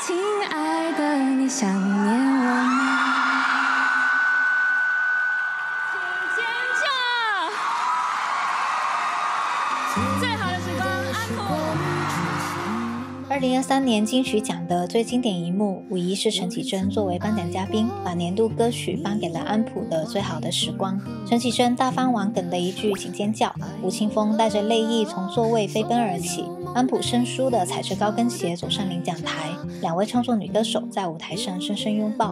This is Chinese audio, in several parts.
亲爱的，你想念我吗？请尖叫！最好的时光，安普。 2023年金曲奖的最经典一幕，无疑是陈绮贞作为颁奖嘉宾，把年度歌曲颁给了安普的《最好的时光》。陈绮贞大翻网梗的一句请尖叫，吴青峰带着泪意从座位飞奔而起，安普生疏地踩着高跟鞋走上领奖台，两位创作女歌手在舞台上深深拥抱。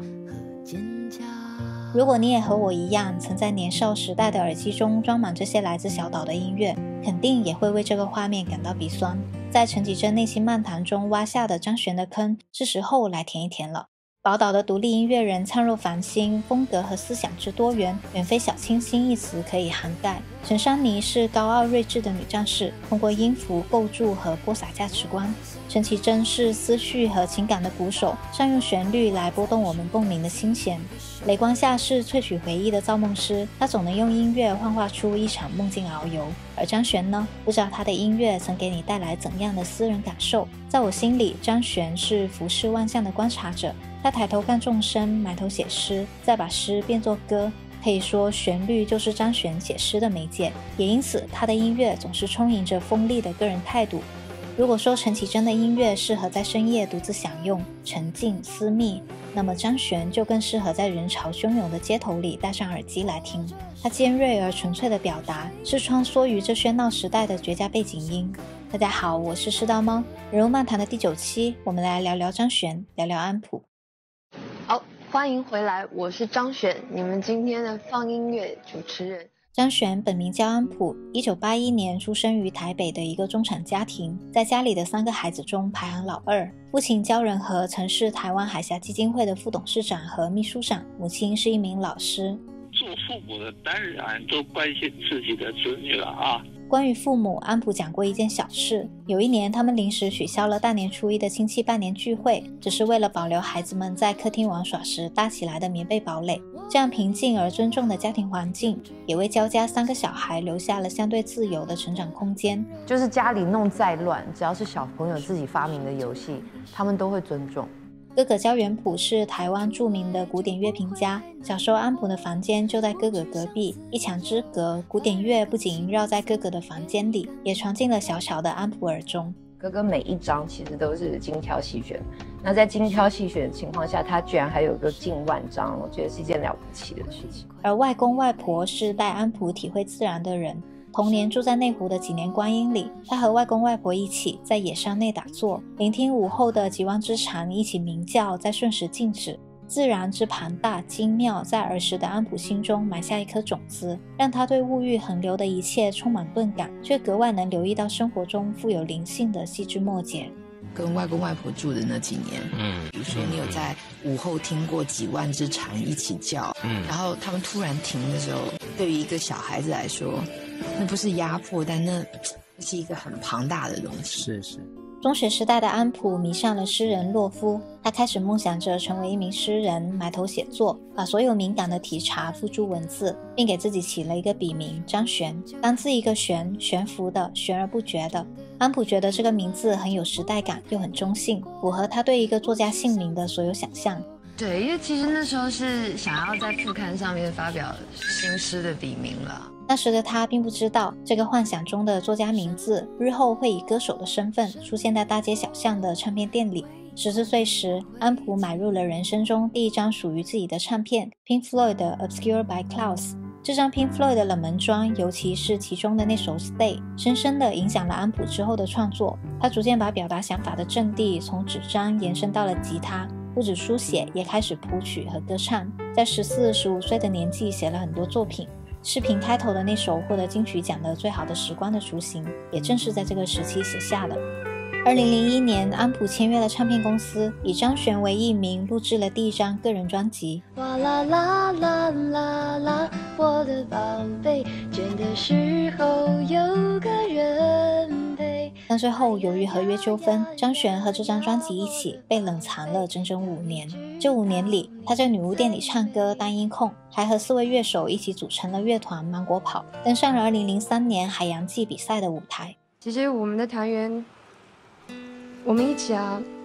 如果你也和我一样，曾在年少时代的耳机中装满这些来自小岛的音乐，肯定也会为这个画面感到鼻酸。在陈绮贞内心漫谈中挖下的张悬的坑，是时候来填一填了。宝岛的独立音乐人灿若繁星，风格和思想之多元，远非小清新一词可以涵盖。陈珊妮是高傲睿智的女战士，通过音符构筑和播撒价值观。陈绮贞是思绪和情感的鼓手，善用旋律来拨动我们共鸣的心弦。雷光夏是萃取回忆的造梦师，他总能用音乐幻化出一场梦境遨游。而张悬呢？不知道他的音乐曾给你带来怎样的私人感受？在我心里，张悬是浮世万象的观察者，他抬头看众生，埋头写诗，再把诗变作歌。可以说旋律就是张悬写诗的媒介，也因此他的音乐总是充盈着锋利的个人态度。如果说陈绮贞的音乐适合在深夜独自享用，沉静私密，那么张悬就更适合在人潮汹涌的街头里戴上耳机来听。他尖锐而纯粹的表达，是穿梭于这喧闹时代的绝佳背景音。大家好，我是世道猫，人物漫谈的第9期，我们来聊聊张悬，聊聊安普。 好，欢迎回来，我是张悬，你们今天的放音乐主持人。 张悬本名叫安普，1981年出生于台北的一个中产家庭，在家里的3个孩子中排行老2。父亲焦仁和曾是台湾海峡基金会的副董事长和秘书长，母亲是一名老师。 做父母的当然都关心自己的子女了啊。 关于父母，安普讲过一件小事。有一年，他们临时取消了大年初一的亲戚拜年聚会，只是为了保留孩子们在客厅玩耍时搭起来的棉被堡垒。这样平静而尊重的家庭环境，也为焦家3个小孩留下了相对自由的成长空间。 就是家里弄再乱，只要是小朋友自己发明的游戏，他们都会尊重。 哥哥焦元溥是台湾著名的古典乐评家，小时候安普的房间就在哥哥隔壁，一墙之隔，古典乐不仅萦绕在哥哥的房间里，也传进了小小的安普耳中。 哥哥每一张其实都是精挑细选，那在精挑细选的情况下，他居然还有个近万张，我觉得是一件了不起的事情。 而外公外婆是带安普体会自然的人，童年住在内湖的几年光阴里，他和外公外婆一起在野山内打坐，聆听午后的几万只蝉一起鸣叫，再瞬时静止。自然之庞大精妙，在儿时的安普心中埋下一颗种子，让他对物欲横流的一切充满钝感，却格外能留意到生活中富有灵性的细枝末节。 跟外公外婆住的那几年，比如说你有在午后听过几万只蝉一起叫，然后他们突然停的时候，对于一个小孩子来说，那不是压迫，但那是一个很庞大的东西。 是。 中学时代的安普迷上了诗人洛夫，他开始梦想着成为一名诗人，埋头写作，把所有敏感的体察付诸文字，并给自己起了一个笔名张悬。单字一个悬，悬浮的，悬而不决的。安普觉得这个名字很有时代感，又很中性，符合他对一个作家姓名的所有想象。 对，因为其实那时候是想要在副刊上面发表新诗的笔名了。 那时的他并不知道，这个幻想中的作家名字日后会以歌手的身份出现在大街小巷的唱片店里。14岁时，安普买入了人生中第一张属于自己的唱片 Pink Floyd 的 Obscured by Clouds。这张 Pink Floyd 的冷门装，尤其是其中的那首 Stay， 深深地影响了安普之后的创作。他逐渐把表达想法的阵地从纸张延伸到了吉他，不止书写，也开始谱曲和歌唱。在14、15岁的年纪写了很多作品。视频开头的那首获得金曲奖的最好的时光的雏形，也正是在这个时期写下的。2001年，安普签约了唱片公司，以张悬为艺名录制了第一张个人专辑。 哇啦啦啦啦啦，我的宝贝，倦的时候有个人陪。 但最后由于合约纠纷，张悬和这张专辑一起被冷藏了整整5年。这5年里，他在女巫店里唱歌当音控，还和4位乐手一起组成了乐团芒果跑，登上了2003年海洋季比赛的舞台。 其实我们的团员，我们一起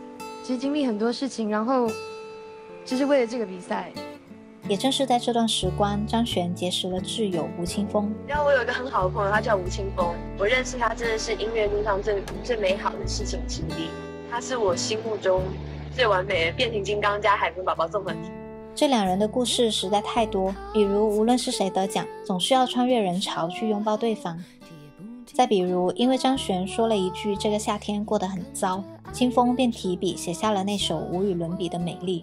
其实经历很多事情，然后就是为了这个比赛。 也正是在这段时光，张悬结识了挚友吴青峰。 然后我有一个很好的朋友，他叫吴青峰，我认识他真的是音乐路上最美好的事情之一。他是我心目中最完美的变形金刚加海绵宝宝综合体。 这两人的故事实在太多，比如无论是谁得奖，总是要穿越人潮去拥抱对方。再比如，因为张悬说了一句这个夏天过得很糟，青峰便提笔写下了那首无与伦比的美丽。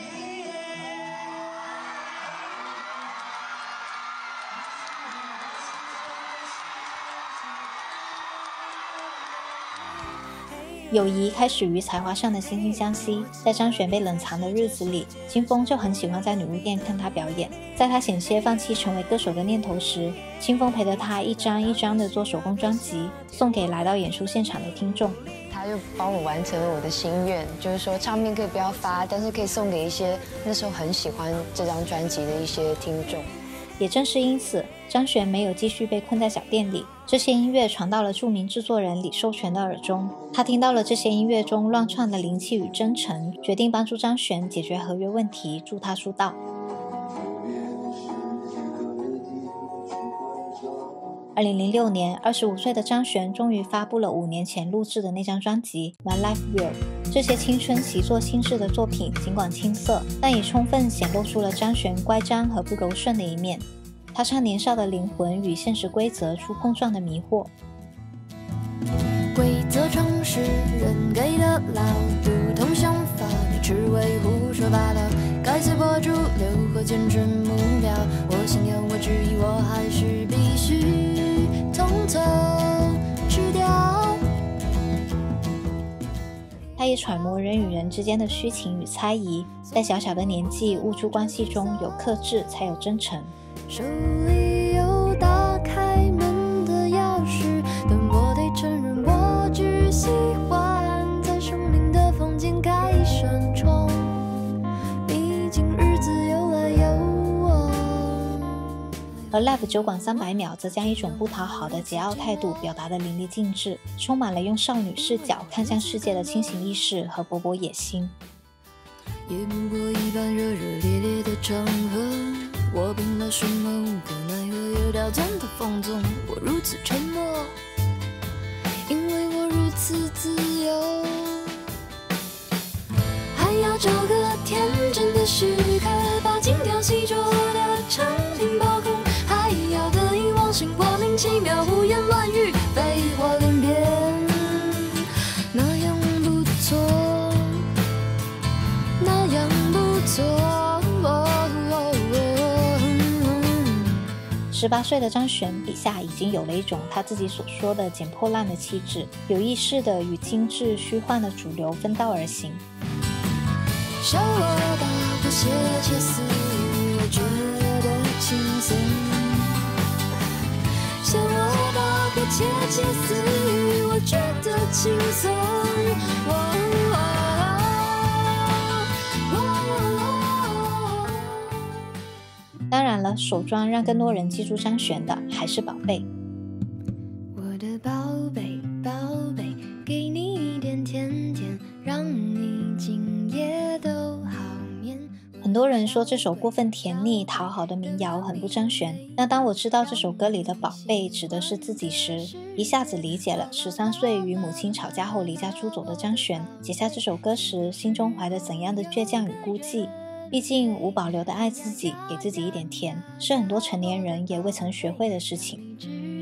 友谊开始于才华上的惺惺相惜，在张悬被冷藏的日子里，青峰就很喜欢在女巫店看他表演。在他险些放弃成为歌手的念头时，青峰陪着他一张一张的做手工专辑，送给来到演出现场的听众。 他就帮我完成了我的心愿，就是说唱片可以不要发，但是可以送给一些那时候很喜欢这张专辑的一些听众。 也正是因此，张悬没有继续被困在小店里，这些音乐传到了著名制作人李寿全的耳中。他听到了这些音乐中乱窜的灵气与真诚，决定帮助张悬解决合约问题，助他出道。2006年，25岁的张悬终于发布了5年前录制的那张专辑《My Life Will》。这些青春习作心智的作品尽管青涩，但也充分显露出了张悬乖张和不柔顺的一面。他唱年少的灵魂与现实规则出碰撞的迷惑。 规则常是人给的牢，不同想法你只为胡说八道，该随波逐流和坚持目标，我信仰我质疑我还是必须从头吃掉。 他也揣摩人与人之间的虚情与猜疑，在小小的年纪悟出关系中有克制才有真诚。 手里有打开门的钥匙，但我得承认我只喜欢在生命的房间开扇窗，毕竟日子有来有往。 而 Live 酒馆300秒则将一种不讨好的桀骜态度表达得淋漓尽致，充满了用少女视角看向世界的清醒意识和勃勃野心。 也不过一般热热烈烈的场合，我凭了什么无可奈何又刁钻的放纵，我如此沉默，因为我如此自由。还要找个天真的时刻，把精挑细琢的产品包空，还要得意忘形莫名其妙胡言乱语，废话连篇，那样不错，那样不错。 18岁的张悬笔下已经有了一种他自己所说的捡破烂的气质，有意识的与精致虚幻的主流分道而行。 笑我吧，不窃窃私语，我觉得轻松。笑我吧，不窃窃私语，我觉得轻松。 当然了，首装让更多人记住张悬的还是宝贝。 我的宝贝宝贝，给你一点甜甜，让你今夜都好眠。 很多人说这首过分甜腻讨好的民谣很不张悬，那当我知道这首歌里的宝贝指的是自己时，一下子理解了13岁与母亲吵架后离家出走的张悬写下这首歌时心中怀着怎样的倔强与孤寂。毕竟无保留的爱自己，给自己一点甜，是很多成年人也未曾学会的事情。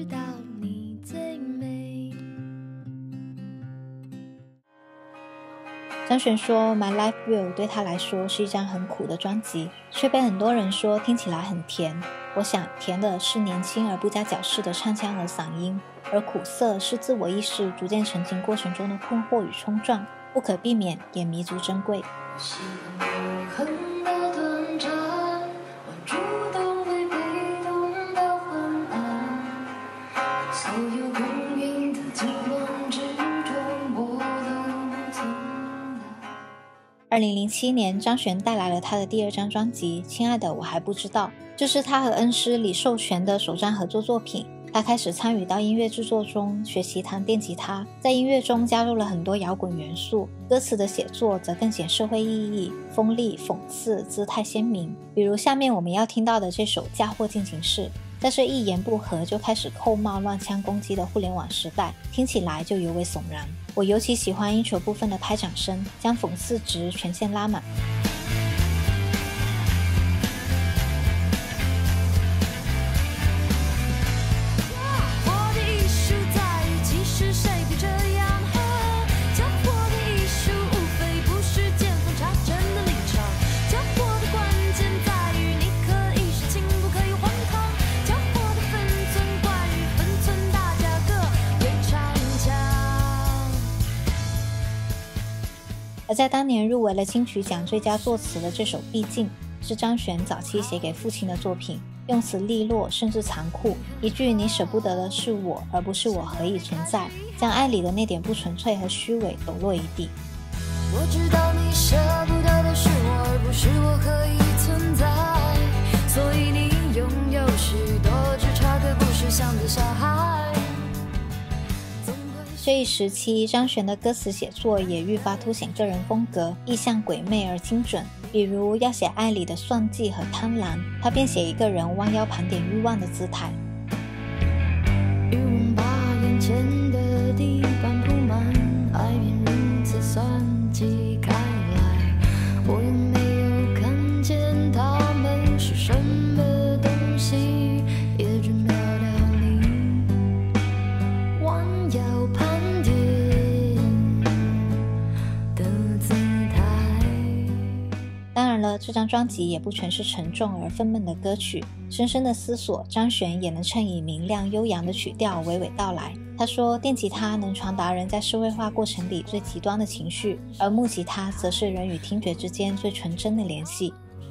张悬说 My Life Will 对他来说是一张很苦的专辑，却被很多人说听起来很甜。我想甜的是年轻而不加矫饰的唱腔和嗓音，而苦涩是自我意识逐渐成型过程中的困惑与冲撞，不可避免也弥足珍贵。2007年，张悬带来了他的第2张专辑《亲爱的我还不知道》，这是他和恩师李寿全的首张合作作品。 他开始参与到音乐制作中，学习弹电吉他，在音乐中加入了很多摇滚元素。歌词的写作则更显社会意义，锋利、讽刺，姿态鲜明。比如下面我们要听到的这首《嫁祸进行式》，在这一言不合就开始扣帽乱枪攻击的互联网时代，听起来就尤为悚然。我尤其喜欢intro部分的拍掌声，将讽刺值全线拉满。而在当年入围了金曲奖最佳作词的这首《毕竟》，是张悬早期写给父亲的作品，用词利落甚至残酷，一句你舍不得的是我，而不是我何以存在，将爱里的那点不纯粹和虚伪抖落一地。 我知道你舍不得的是我，而不是我何以存在，所以你拥有许多，只差个不识相的小孩。 这一时期，张悬的歌词写作也愈发凸显个人风格，意象诡魅而精准。比如要写爱里的算计和贪婪，他便写一个人弯腰盘点欲望的姿态。 欲望把眼前的地板铺满，爱便如此算计开来。我又没有看见他们是什么东西，也只秒了你弯腰盘当然了，这张专辑也不全是沉重而愤懑的歌曲，深深的思索，张悬也能衬以明亮悠扬的曲调娓娓道来。他说，电吉他能传达人在社会化过程里最极端的情绪，而木吉他则是人与听觉之间最纯真的联系。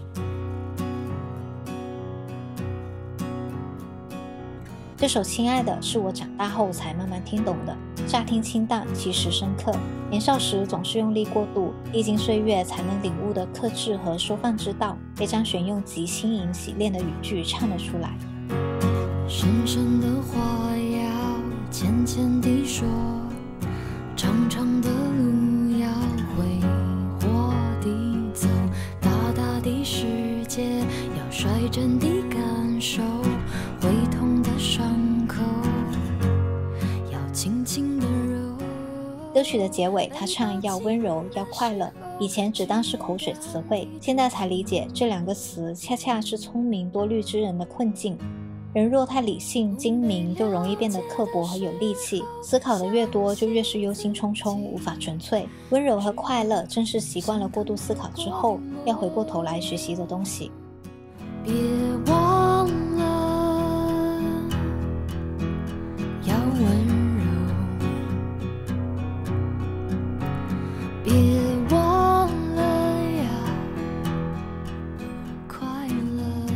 这首《亲爱的》是我长大后才慢慢听懂的，乍听清淡，其实深刻。年少时总是用力过度，历经岁月才能领悟的克制和收放之道，被张悬用极轻盈洗练的语句唱了出来。 深深的话要浅浅地说，长长的路要挥霍地走，大大的世界要率真地感受，会痛的伤口要轻轻地揉。 歌曲的结尾，他唱要温柔要快乐，以前只当是口水词汇，现在才理解这两个词恰恰是聪明多虑之人的困境。人若太理性精明，就容易变得刻薄和有戾气，思考的越多，就越是忧心忡忡，无法纯粹。温柔和快乐正是习惯了过度思考之后，要回过头来学习的东西。 别忘了要温柔，别忘了要快乐，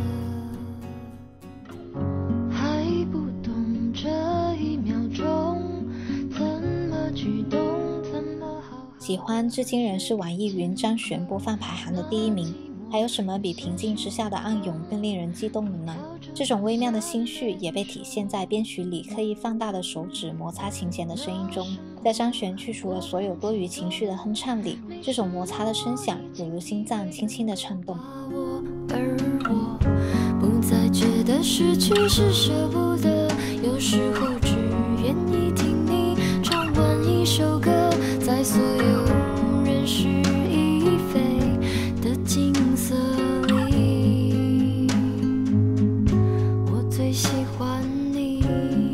还不懂这一秒钟怎么举动，怎么好。 喜欢至今仍是网易云张悬播放排行的第1名。还有什么比平静之下的暗涌更令人激动的呢？这种微妙的心绪也被体现在编曲里刻意放大的手指摩擦琴弦的声音中。在张悬去除了所有多余情绪的哼唱里，这种摩擦的声响犹如心脏轻轻的颤动。 而我不再觉得失去是舍不得，有时候只愿意听你唱完一首歌，在所有人事已非的景色里，我最喜欢你。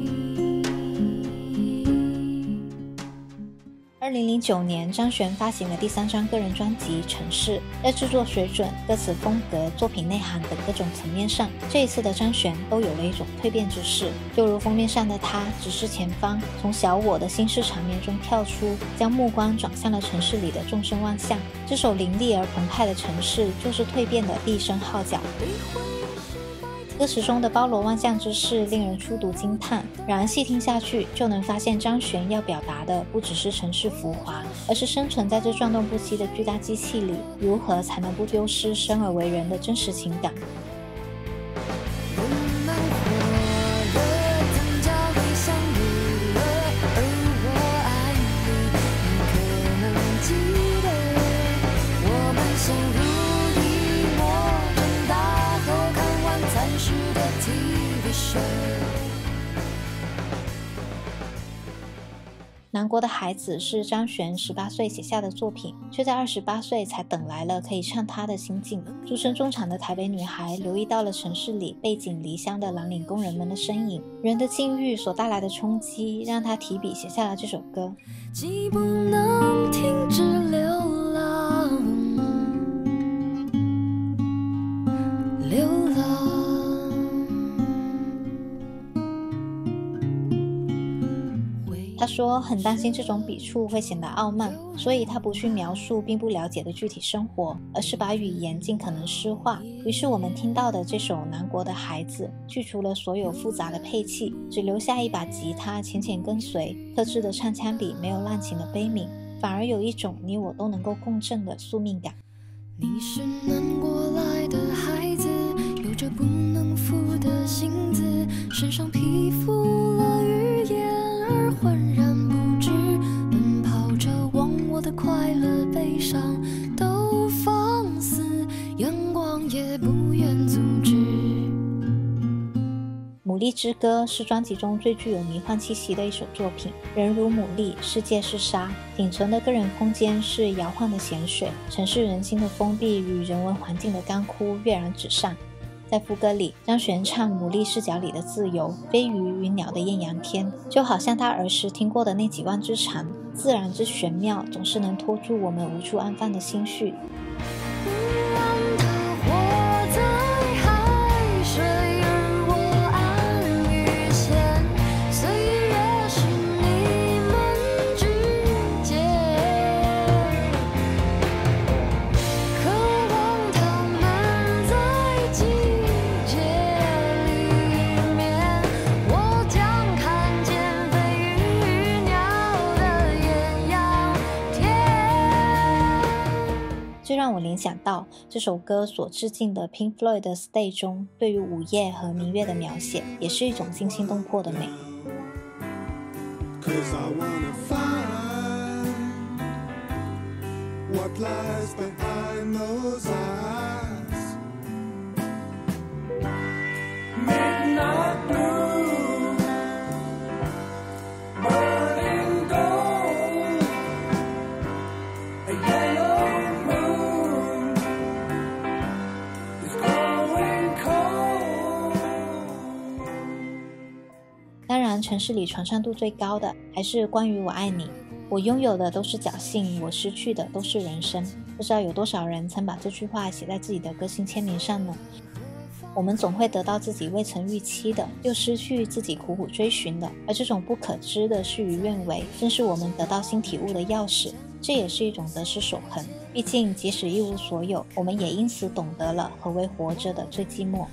2009年，张悬发行了第3张个人专辑《城市》，在制作水准、歌词风格、作品内涵等各种层面上，这一次的张悬都有了一种蜕变之势。就如封面上的他，直视前方，从小我的心事场面中跳出，将目光转向了城市里的众生万象。这首凌厉而澎湃的城市，就是蜕变的第一声号角。歌词中的包罗万象之势令人初读惊叹，然而细听下去，就能发现张悬要表达的不只是城市浮华，而是生存在这转动不息的巨大机器里，如何才能不丢失生而为人的真实情感。 人们活得更加南国的孩子是张悬18岁写下的作品，却在28岁才等来了可以唱他的心境。出身中产的台北女孩留意到了城市里背井离乡的蓝领工人们的身影，人的境遇所带来的冲击，让她提笔写下了这首歌。 既不能停止流浪，流浪。 他说很担心这种笔触会显得傲慢，所以他不去描述并不了解的具体生活，而是把语言尽可能诗化。于是我们听到的这首《南国的孩子》去除了所有复杂的配器，只留下一把吉他浅浅跟随，特制的唱腔里没有滥情的悲悯，反而有一种你我都能够共振的宿命感。 你是南国来的孩子，有着不能负的性子，身上披覆了语言而浑然不知，奔跑着忘我的快乐悲伤都放肆，阳光也不愿阻止。 牡蛎之歌是专辑中最具有迷幻气息的一首作品，人如牡蛎，世界是沙，仅存的个人空间是摇晃的咸水，城市人心的封闭与人文环境的干枯跃然纸上。在副歌里，张悬唱牡蛎视角里的自由，飞鱼与鸟的艳阳天，就好像他儿时听过的那几万只蝉，自然之玄妙，总是能拖住我们无处安放的心绪。这让我联想到这首歌所致敬的 Pink Floyd 的 Stay 中对于午夜和明月的描写，也是一种惊心动魄的美。当然，城市里传唱度最高的还是关于我爱你，我拥有的都是侥幸，我失去的都是人生。不知道有多少人曾把这句话写在自己的歌星签名上呢？我们总会得到自己未曾预期的，又失去自己苦苦追寻的，而这种不可知的事与愿违，正是我们得到新体悟的钥匙。这也是一种得失守恒，毕竟即使一无所有，我们也因此懂得了何为活着的最寂寞。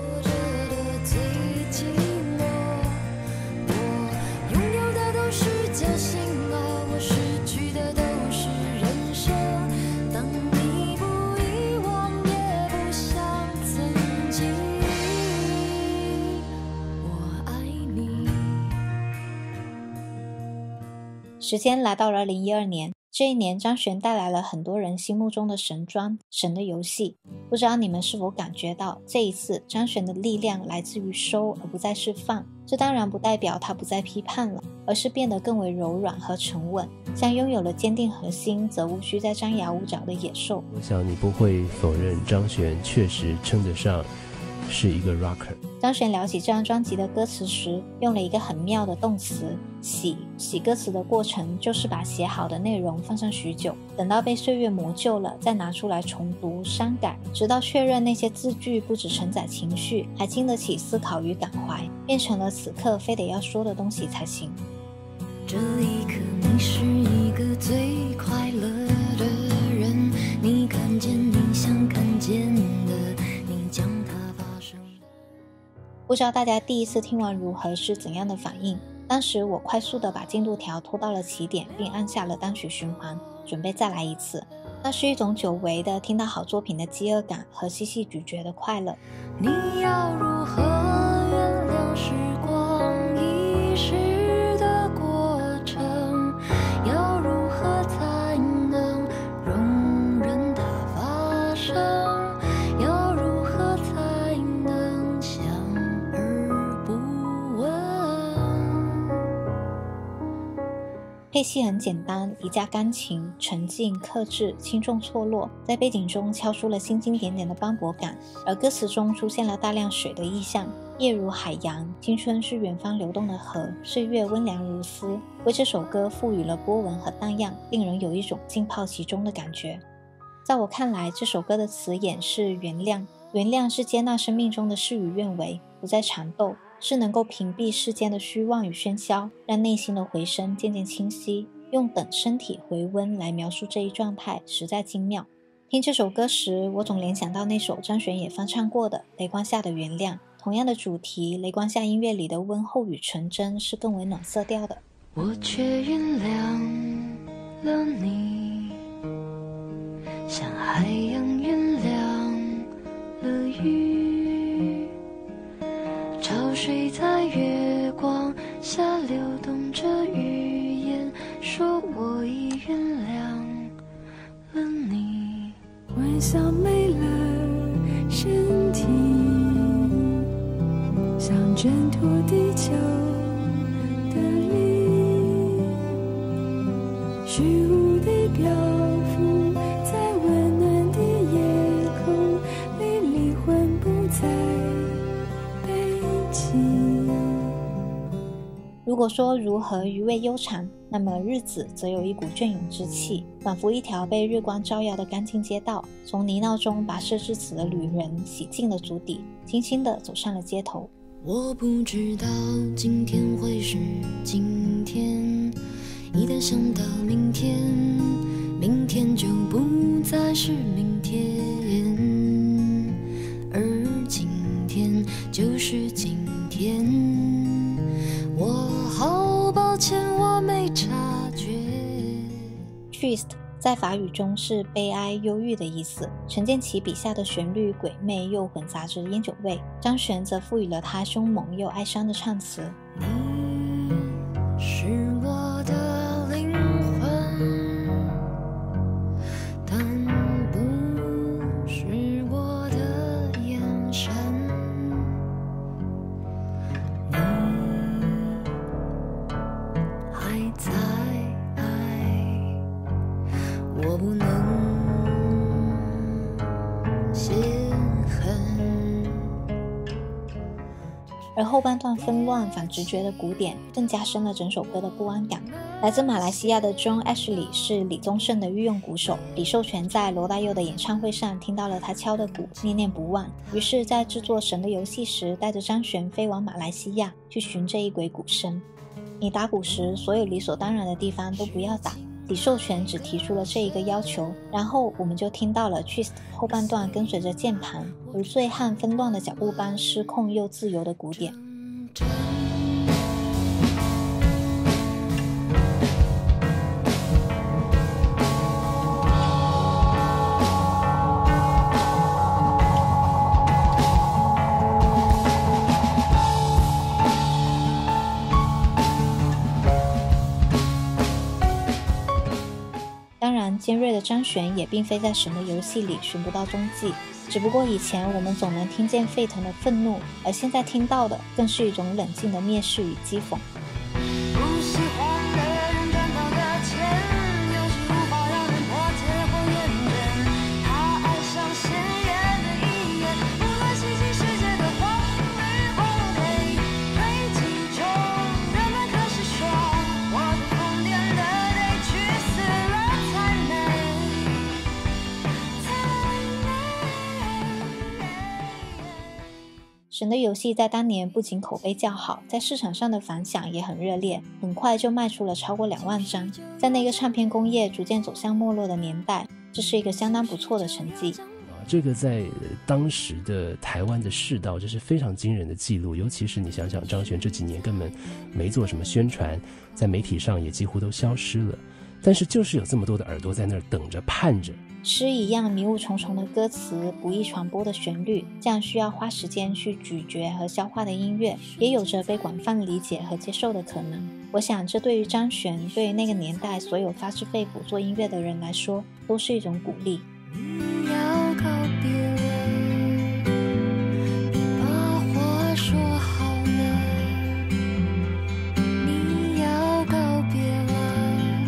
时间来到了2012年，这一年张悬带来了很多人心目中的神专《神的游戏》。不知道你们是否感觉到，这一次张悬的力量来自于收而不再是放。这当然不代表他不再批判了，而是变得更为柔软和沉稳，像拥有了坚定核心则无需再张牙舞爪的野兽。 我想你不会否认张悬确实称得上是一个 rocker。 张悬聊起这张专辑的歌词时，用了一个很妙的动词洗歌词的过程，就是把写好的内容放上许久，等到被岁月磨旧了，再拿出来重读删改，直到确认那些字句不只承载情绪，还经得起思考与感怀，变成了此刻非得要说的东西才行。 这一刻你是一个最快乐的人，你看见你想看见的，你将它发生。 不知道大家第一次听完如何是怎样的反应？当时我快速地把进度条拖到了起点，并按下了单曲循环，准备再来一次。那是一种久违的听到好作品的饥饿感和细细咀嚼的快乐。 你要如何原谅时光遗失的过程？要如何才能容忍它发生？要如何才能想而不问？ 配配器很简单，一架钢琴，沉静、克制、轻重错落，在背景中敲出了星星点点的斑驳感。而歌词中出现了大量水的意象，夜如海洋，青春是远方流动的河，岁月温良如丝，为这首歌赋予了波纹和荡漾，令人有一种浸泡其中的感觉。在我看来，这首歌的词眼是原谅，原谅是接纳生命中的事与愿违，不再缠斗，是能够屏蔽世间的虚妄与喧嚣，让内心的回声渐渐清晰。用等身体回温来描述这一状态，实在精妙。听这首歌时，我总联想到那首张悬也翻唱过的《雷光下的原谅》，同样的主题，雷光下音乐里的温厚与纯真是更为暖色调的。 我却原谅了你，像海洋原谅了鱼，潮水在月光下流动着语言，说我已原谅了你。微笑没了身体，像挣脱地球的力，虚无地漂浮在温暖的夜空里，灵魂不再悲泣。 如果说如何余味悠长，那么日子则有一股隽永之气，仿佛一条被日光照耀的干净街道，从泥淖中跋涉至此的旅人洗净了足底，轻轻地走上了街头。 我不知道今天会是今天，一旦想到明天，明天就不再是明天，而今天就是今天。我好抱歉，我没察觉。 Triste 在法语中是悲哀、忧郁的意思。陈建骐笔下的旋律鬼魅又混杂着烟酒味，张悬则赋予了他凶猛又哀伤的唱词。 你是我的灵魂，但不是我的眼神。你还在爱，我不能泄恨。 而后半段纷乱反直觉的鼓点更加深了整首歌的不安感。来自马来西亚的 John Ashley 是李宗盛的御用鼓手，李寿全在罗大佑的演唱会上听到了他敲的鼓，念念不忘，于是在制作《神的游戏》时带着张悬飞往马来西亚去寻这一轨鼓声。你打鼓时，所有理所当然的地方都不要打，李寿全只提出了这一个要求，然后我们就听到了 Triste 后半段跟随着键盘如醉汉纷乱的脚步般失控又自由的鼓点。当然，尖锐的张悬也并非在《神的游戏》里寻不到踪迹，只不过以前我们总能听见沸腾的愤怒，而现在听到的更是一种冷静的蔑视与讥讽。 不喜欢的人赚到的钱，有时无法让人迫切或认真。他爱上鲜艳的一眼，无论新奇世界的黄绿红黑。堆积中，人们可是说，我的疯癫的得去死了才美，才美。 神的游戏在当年不仅口碑较好，在市场上的反响也很热烈，很快就卖出了超过2万张。在那个唱片工业逐渐走向没落的年代，这是一个相当不错的成绩。 这个在当时的台湾的世道，这是非常惊人的记录。尤其是你想想，张悬这几年根本没做什么宣传，在媒体上也几乎都消失了，但是就是有这么多的耳朵在那儿等着盼着。 诗一样迷雾重重的歌词，不易传播的旋律，这样需要花时间去咀嚼和消化的音乐，也有着被广泛理解和接受的可能。我想这对于张悬，对于那个年代所有发自肺腑做音乐的人来说，都是一种鼓励。 你要告别了，你把话说好了。你要告别了，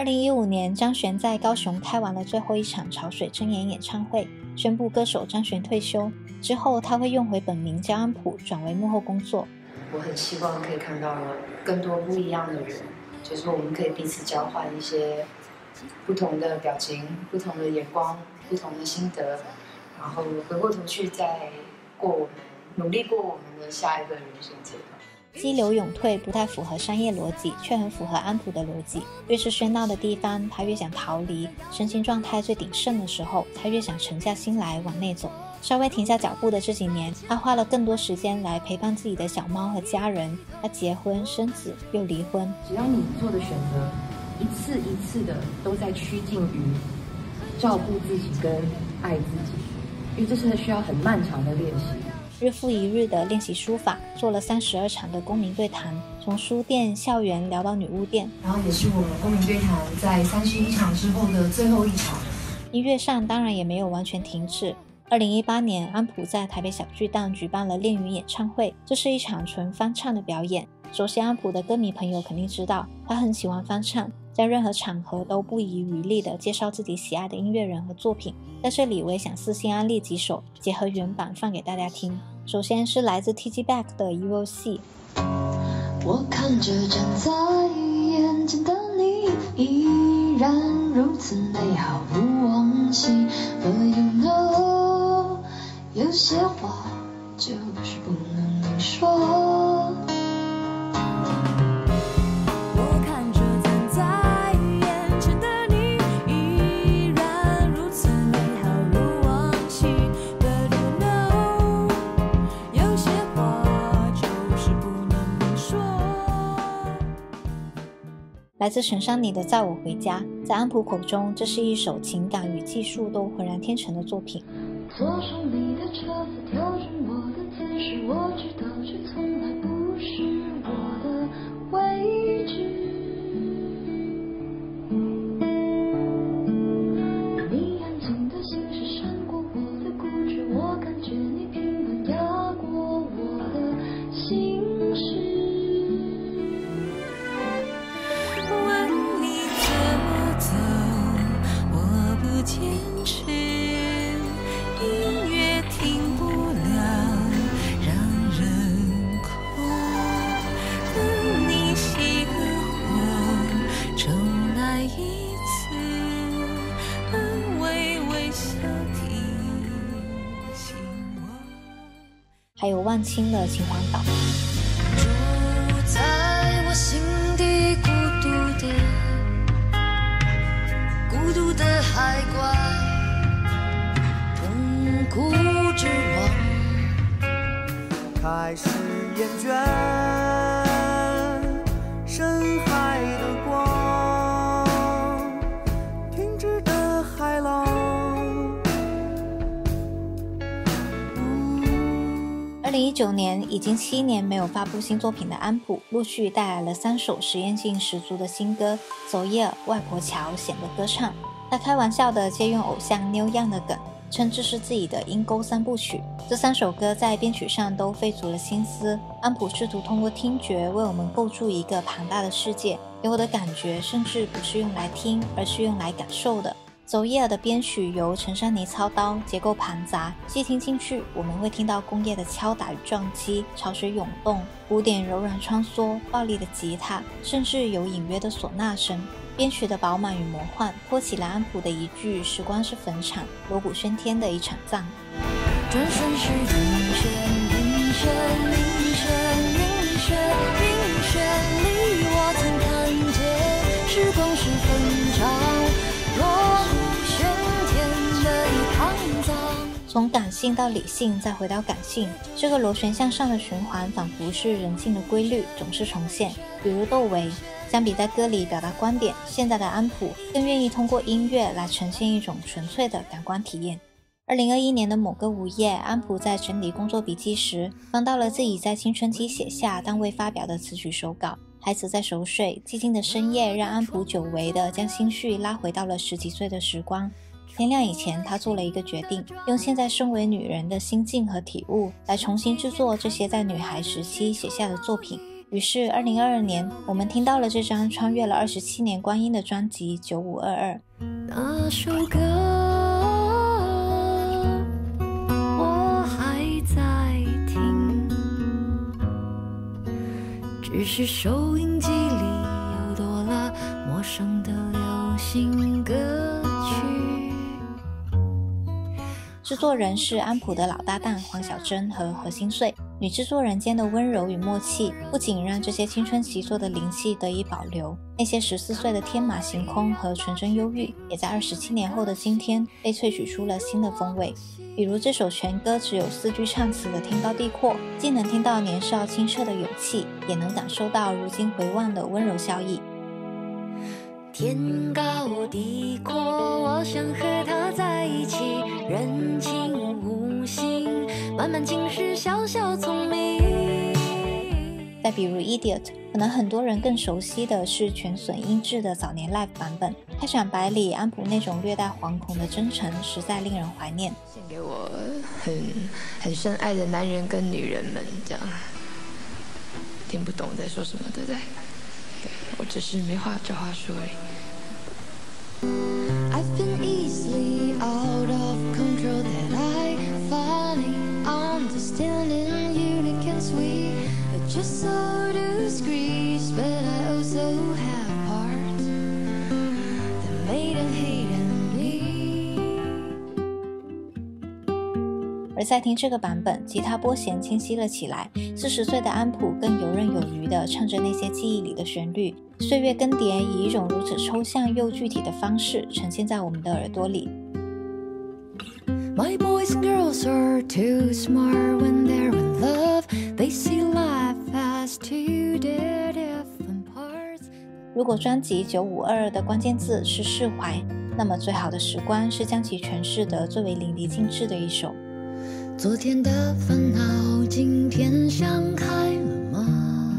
2015年，张悬在高雄开完了最后一场潮水真言演唱会，宣布歌手张悬退休。之后他会用回本名叫安普，转为幕后工作。 我很希望可以看到更多不一样的人，就是我们可以彼此交换一些不同的表情、不同的眼光、不同的心得，然后回过头去再努力过我们的下一个人生阶段。 激流勇退不太符合商业逻辑，却很符合安普的逻辑。越是喧闹的地方，他越想逃离；身心状态最鼎盛的时候，他越想沉下心来往内走。稍微停下脚步的这几年，他花了更多时间来陪伴自己的小猫和家人。他结婚生子又离婚。 只要你做的选择一次一次的都在趋近于照顾自己跟爱自己，因为这是需要很漫长的练习。 日复一日的练习书法，做了32场的公民对谈，从书店、校园聊到女巫店， 然后也是我们公民对谈在31场之后的最后一场。 音乐上当然也没有完全停止。2018年，安普在台北小巨蛋举办了恋与演唱会，这是一场纯翻唱的表演。熟悉安普的歌迷朋友肯定知道，他很喜欢翻唱，在任何场合都不遗余力地介绍自己喜爱的音乐人和作品。在这里，我也想私心安利几首，结合原版放给大家听。首先是来自 TGBack 的 UOC。 我看着站在眼前的你，依然如此美好如往昔。But you know， 有些话就是不能明说。我看着站在眼前的你，依然如此美好如往昔。But you know， 有些话就是不能明说。 来自陈珊妮的《载我回家》，在安普口中，这是一首情感与技术都浑然天成的作品。 坐上你的车子，调整我的姿势，我知道这从来不是我的位置。你安静的心事闪过我的固执，我感觉你平稳压过我的心事。问你怎么走，我不坚持。音乐停不了，让人哭。等你熄了火，重来一次，安慰微笑提醒我。 还有万青的《秦皇岛》。 住在我心底孤独的海怪。孤之王开始厌倦深海的光，停止的海浪。 2019年，已经7年没有发布新作品的安普，陆续带来了3首实验性十足的新歌，走夜、外婆桥、显得歌唱。他开玩笑的借用偶像 Neil Young 的梗，称这是自己的阴沟3部曲。这3首歌在编曲上都费足了心思。安普试图通过听觉为我们构筑一个庞大的世界，给我的感觉甚至不是用来听，而是用来感受的。走夜的编曲由陈珊妮操刀，结构庞杂，细听进去，我们会听到工业的敲打与撞击，潮水涌动，鼓点柔软穿梭，暴力的吉他，甚至有隐约的唢呐声。编曲的饱满与魔幻，托起了安普的一句时光是坟场，锣鼓喧天的一场葬。 转身是云轩，云轩，云轩，云轩，云轩里我曾看见时光是坟场，锣鼓喧天的一场葬。 从感性到理性，再回到感性，这个螺旋向上的循环仿佛是人性的规律，总是重现。比如窦唯，相比在歌里表达观点，现在的安普更愿意通过音乐来呈现一种纯粹的感官体验。2021年的某个午夜，安普在整理工作笔记时，翻到了自己在青春期写下但未发表的词曲手稿。孩子在熟睡，寂静的深夜让安普久违地将心绪拉回到了10几岁的时光。天亮以前，他做了一个决定，用现在身为女人的心境和体悟来重新制作这些在女孩时期写下的作品。 于是2022年，我们听到了这张穿越了27年光阴的专辑《9522》。 那首歌我还在听，只是收音机里又多了陌生的流行歌曲。 制作人是安普的老搭档黄小珍和何心碎，女制作人间的温柔与默契，不仅让这些青春期做的灵气得以保留，那些14岁的天马行空和纯真忧郁，也在27年后的今天被萃取出了新的风味。比如这首全歌只有4句唱词的天高地阔，既能听到年少清澈的勇气，也能感受到如今回望的温柔笑意。 天高地阔，我想和他在一起，人情无心，慢慢浸湿小小聪明。 再比如 Idiot， 可能很多人更熟悉的是全损音质的早年 live 版本。开场白里安普那种略带惶恐的真诚，实在令人怀念。 献给我很深爱的男人跟女人们，这样听不懂在说什么，对不对？我只是没话找话说而已。 I've been easily out of control, that I finally understanding unique and sweet, but just so discreet, but I also have parts that made and hated me. 而在听这个版本，吉他拨弦清晰了起来，40岁的安普更游刃有余地唱着那些记忆里的旋律，岁月更迭以一种如此抽象又具体的方式呈现在我们的耳朵里。 My boys and girls are too smart when they're in love. They see life as two different parts. 如果专辑9522的关键字是释怀，那么最好的时光是将其诠释得最为淋漓尽致的一首。 昨天的烦恼，今天想开了吗？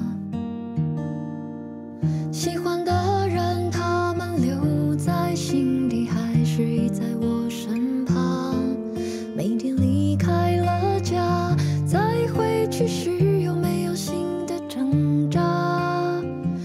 喜欢的人，他们留在心底，还是已在我身旁？每天离开了家，再回去时有没有新的挣扎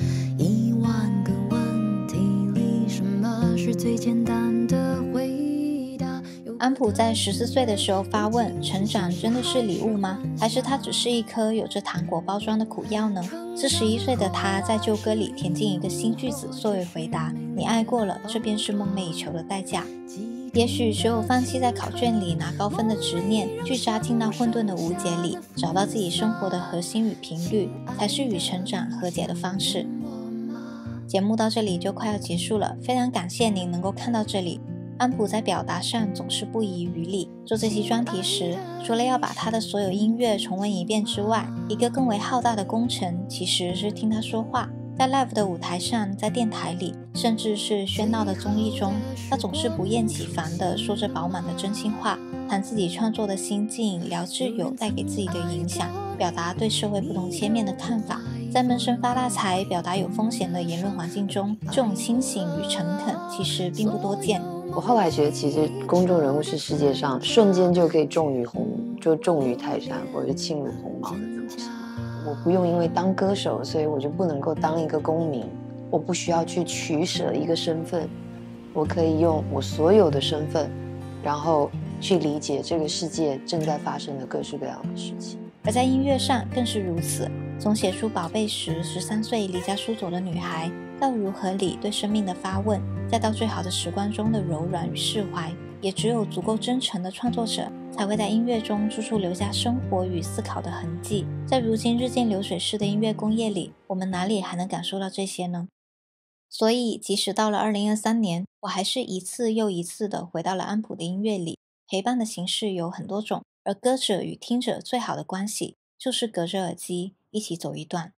？1万个问题里，什么是最简单的回答？ 安普在14岁的时候发问：成长真的是礼物吗？还是它只是一颗有着糖果包装的苦药呢？41岁的他在旧歌里填进一个新句子作为回答：你爱过了，这便是梦寐以求的代价。也许只有放弃在考卷里拿高分的执念，去扎进那混沌的无解里，找到自己生活的核心与频率，才是与成长和解的方式。节目到这里就快要结束了，非常感谢您能够看到这里。安普在表达上总是不遗余力，做这期专题时，除了要把他的所有音乐重温一遍之外，一个更为浩大的工程其实是听他说话。在 live 的舞台上，在电台里，甚至是喧闹的综艺中，他总是不厌其烦地说着饱满的真心话，谈自己创作的心境，聊挚友带给自己的影响，表达对社会不同切面的看法。在闷声发大财、表达有风险的言论环境中，这种清醒与诚恳其实并不多见。 我后来觉得，其实公众人物是世界上瞬间就可以重于泰山，或者是轻如鸿毛的东西。我不用因为当歌手，所以我就不能够当一个公民。我不需要去取舍一个身份，我可以用我所有的身份，然后去理解这个世界正在发生的各式各样的事情。 而在音乐上更是如此，从写出宝贝时13岁离家出走的女孩，到如何里对生命的发问，再到最好的时光中的柔软与释怀，也只有足够真诚的创作者才会在音乐中处处留下生活与思考的痕迹。在如今日渐流水式的音乐工业里，我们哪里还能感受到这些呢？所以即使到了2023年，我还是一次又一次地回到了安普的音乐里。陪伴的形式有很多种，而歌者与听者最好的关系就是隔着耳机一起走一段。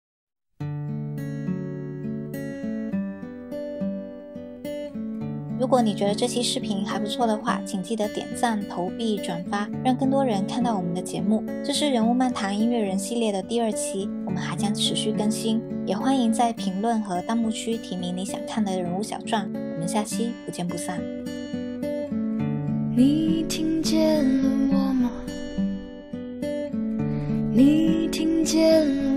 如果你觉得这期视频还不错的话，请记得点赞、投币、转发，让更多人看到我们的节目。这是人物漫谈音乐人系列的第2期，我们还将持续更新，也欢迎在评论和弹幕区提名你想看的人物小传。我们下期不见不散。 你听见了我吗？你听见了